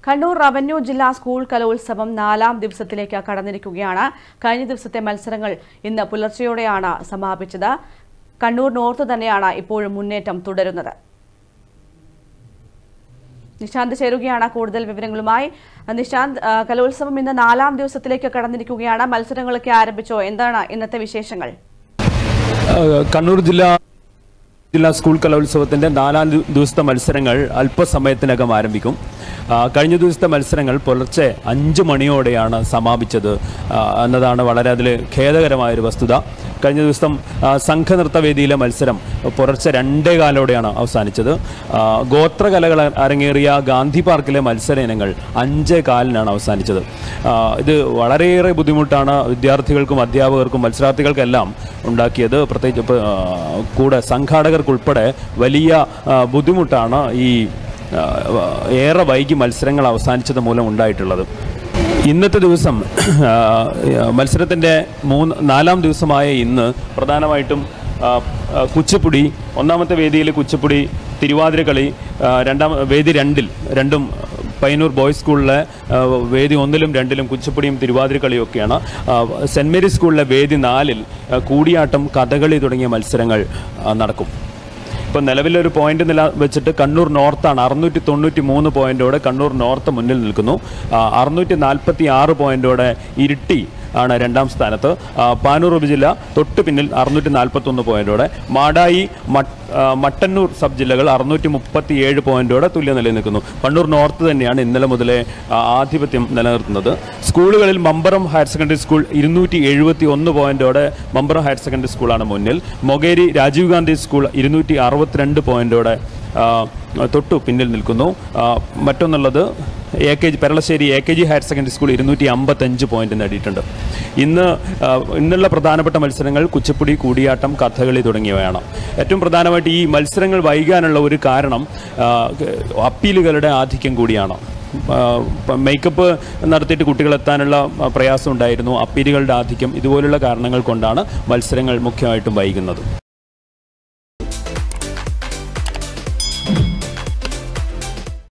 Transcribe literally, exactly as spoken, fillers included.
Kannur revenue ജില്ലാ school കലോത്സവം നാലാം ദിവസത്തിലേക്ക് കടന്നിരിക്കുകയാണ്. കഴിഞ്ഞ ദിവസത്തെ മത്സരങ്ങൾ ഇന്ന് പുലർച്ചെയോടെയാണ് സമാപിച്ചത്. കണ്ണൂർ നോർത്ത് തന്നെയാണ് ഇപ്പോഴും മുന്നേറ്റം തുടരുന്നത്. നിശാന്ത് ചേരുകയാണ് കൂടുതൽ വിവരങ്ങളുമായി. നിശാന്ത്, കലോത്സവം ഇന്ന് നാലാം ദിവസത്തിലേക്ക് കടന്നിരിക്കുകയാണ്. മത്സരങ്ങളൊക്കെ ആരംഭിച്ചോ? എന്താണ് ഇന്നത്തെ വിശേഷങ്ങൾ? കണ്ണൂർ ജില്ലാ ജില്ലാ സ്കൂൾ കലോത്സവത്തിന്റെ നാലാം ദിവസത്തെ മത്സരങ്ങൾ അല്പസമയത്തിനകം ആരംഭിക്കും. കഴിഞ്ഞ ദിവസത്തെ മത്സരങ്ങൾ പുലർച്ചെ അഞ്ച് മണിയോടെയാണ് സമാപിച്ചത് എന്നതാണ് വളരെ അതിൽ ഖേദകരമായൊരു വസ്തുത. കഴിഞ്ഞ ദിവസം സംഘനൃത്തവേദിയിലെ മത്സരം പുലർച്ചെ രണ്ടേ കാലോടെയാണ് അവസാനിച്ചത്. ഗോത്രകലകൾ അരങ്ങേറിയ ഗാന്ധി പാർക്കിലെ മത്സര ഇനങ്ങൾ അഞ്ചേ കാലിനാണ് അവസാനിച്ചത്. ഇത് വളരെയേറെ ബുദ്ധിമുട്ടാണ് വിദ്യാർത്ഥികൾക്കും അധ്യാപകർക്കും മത്സരാർത്ഥികൾക്കെല്ലാം ഉണ്ടാക്കിയത്. പ്രത്യേകിച്ച് കൂടെ സംഘാടകർക്കുൾപ്പെടെ വലിയ ബുദ്ധിമുട്ടാണ് ഈ ഏറെ വൈകി മത്സരങ്ങൾ അവസാനിച്ചത് മൂലം ഉണ്ടായിട്ടുള്ളത്. ഇന്നത്തെ ദിവസം മത്സരത്തിൻ്റെ മൂന്ന് നാലാം ദിവസമായ ഇന്ന് പ്രധാനമായിട്ടും കുച്ചിപ്പുടി, ഒന്നാമത്തെ വേദിയിൽ കുച്ചിപ്പുടി, തിരുവാതിരക്കളി, രണ്ടാം വേദി രണ്ടിൽ രണ്ടും പയ്യന്നൂർ ബോയ്സ് സ്കൂളിലെ വേദി ഒന്നിലും രണ്ടിലും കുച്ചിപ്പുടിയും തിരുവാതിരക്കളിയും ഒക്കെയാണ്. സെൻറ് മേരീസ് സ്കൂളിലെ വേദി നാലിൽ കൂടിയാട്ടം, കഥകളി തുടങ്ങിയ മത്സരങ്ങൾ നടക്കും. ഇപ്പോൾ നിലവിലൊരു പോയിന്റ് നില വെച്ചിട്ട് കണ്ണൂർ നോർത്താണ് അറുന്നൂറ്റി തൊണ്ണൂറ്റി മൂന്ന് പോയിന്റോടെ കണ്ണൂർ നോർത്ത് മുന്നിൽ നിൽക്കുന്നു. അറുന്നൂറ്റി നാൽപ്പത്തി ആറ് പോയിന്റോടെ ഇരിട്ടി ആണ് രണ്ടാം സ്ഥാനത്ത്. പാനൂർ ഉപജില്ല തൊട്ട് പിന്നിൽ അറുന്നൂറ്റി നാൽപ്പത്തൊന്ന് പോയിന്റോടെ. മാടായി, മട്ടന്നൂർ സബ് ജില്ലകൾ അറുന്നൂറ്റി മുപ്പത്തി ഏഴ് പോയിന്റോടെ തുല്യ നിലയിൽ നിൽക്കുന്നു. കണ്ണൂർ നോർത്ത് തന്നെയാണ് ഇന്നലെ മുതലേ ആധിപത്യം നിലനിർത്തുന്നത്. സ്കൂളുകളിൽ മമ്പറം ഹയർ സെക്കൻഡറി സ്കൂൾ ഇരുന്നൂറ്റി എഴുപത്തി ഒന്ന് പോയിന്റോടെ മമ്പറം ഹയർ സെക്കൻഡറി സ്കൂളാണ് മുന്നിൽ. മൊകേരി രാജീവ് ഗാന്ധി സ്കൂൾ ഇരുന്നൂറ്റി അറുപത്തിരണ്ട് പോയിന്റോടെ തൊട്ടു പിന്നിൽ നിൽക്കുന്നു. മറ്റൊന്നുള്ളത് A K G Peralassery A K G higher secondary school ഇരുന്നൂറ്റി അമ്പത്തഞ്ച് പോയിന്റ് നേടിയിട്ടുണ്ട്. ഇന്ന് ഇന്നുള്ള പ്രധാനപ്പെട്ട മത്സരങ്ങൾ കുച്ചിപ്പുടി, കൂടിയാട്ടം, കഥകളി തുടങ്ങിയവയാണ്. ഏറ്റവും പ്രധാനമായിട്ട് ഈ മത്സരങ്ങൾ വൈകാനുള്ള ഒരു കാരണം അപ്പീലുകളുടെ ആധിക്യം കൂടിയാണ്. മേക്കപ്പ് നടത്തിയിട്ട് കുട്ടികളെത്താനുള്ള പ്രയാസം ഉണ്ടായിരുന്നു. അപ്പീലുകളുടെ ആധിക്യം, ഇതുപോലുള്ള കാരണങ്ങൾ കൊണ്ടാണ് മത്സരങ്ങൾ മുഖ്യമായിട്ടും വൈകുന്നത്.